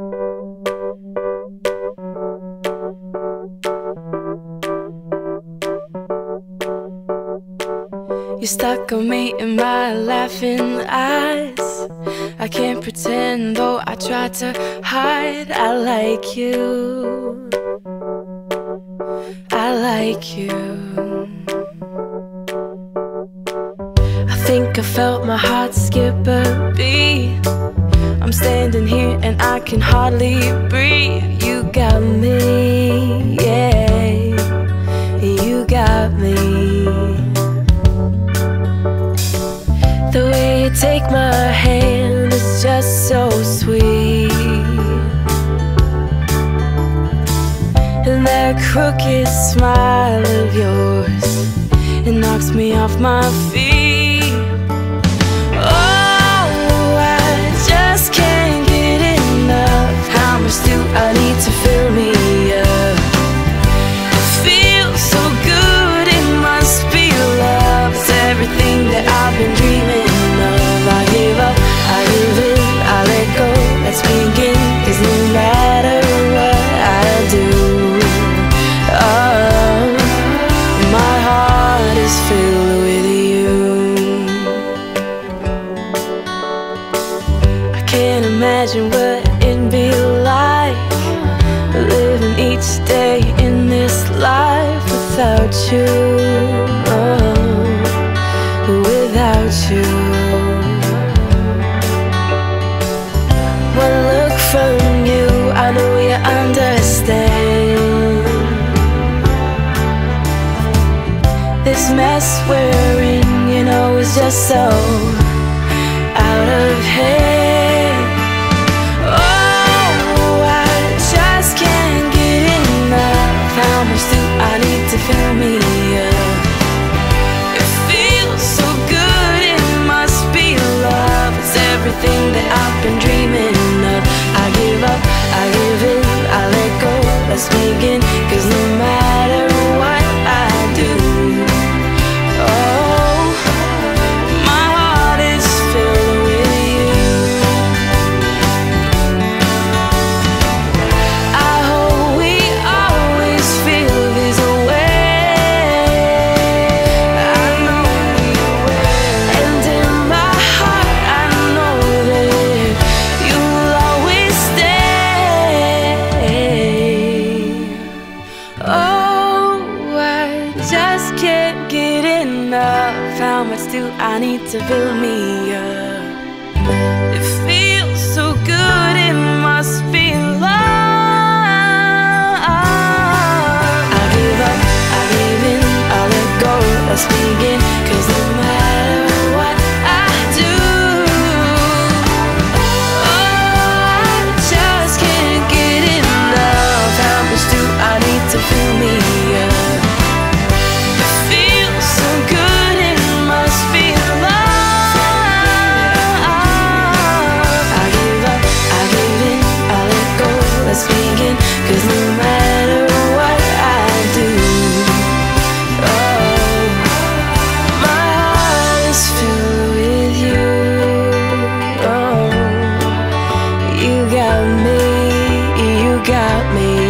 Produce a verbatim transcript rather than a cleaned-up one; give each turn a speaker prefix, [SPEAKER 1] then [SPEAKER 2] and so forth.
[SPEAKER 1] You stuck on me in my laughing eyes. I can't pretend, though I try to hide. I like you, I like you. I think I felt my heart skip a beat. I'm standing here and I can hardly breathe. You got me, yeah, you got me. The way you take my hand is just so sweet, and that crooked smile of yours, it knocks me off my feet. Oh, I just can't get enough. How much do I need to fill me up? It feels so good, it must be love. It's everything that I've been dreaming of. I give up, I give in, I let go. Let's begin, 'cause no matter what I do, oh, my heart is filled with you. I can't imagine what it'd be like living each day in this life without you, oh, without you. One look from you, I know you understand. This mess we're in, you know, is just so out of hand. Oh, I just can't get enough. How much do I need to fill me up? It feels so good, it must be love. It's everything that I've been dreaming of. I give up, I give in, I let go. Let's begin, 'cause no matter what I do, oh, my heart is filled with you. I hope we always feel this way. I know we will, and in my heart I know that you will always stay. Oh, I just can't get enough. How much do I need to fill me up? It feels so good, it must be love. I give up, I give in, I let go. Let's begin, 'cause no matter what I do, oh, I just can't get enough. How much do I need to fill me up? It feels so good, it must be love. I give up, I give in, I let go. Let's begin, 'cause no matter what I do, oh, my heart is filled with you. Oh, you got me, you got me.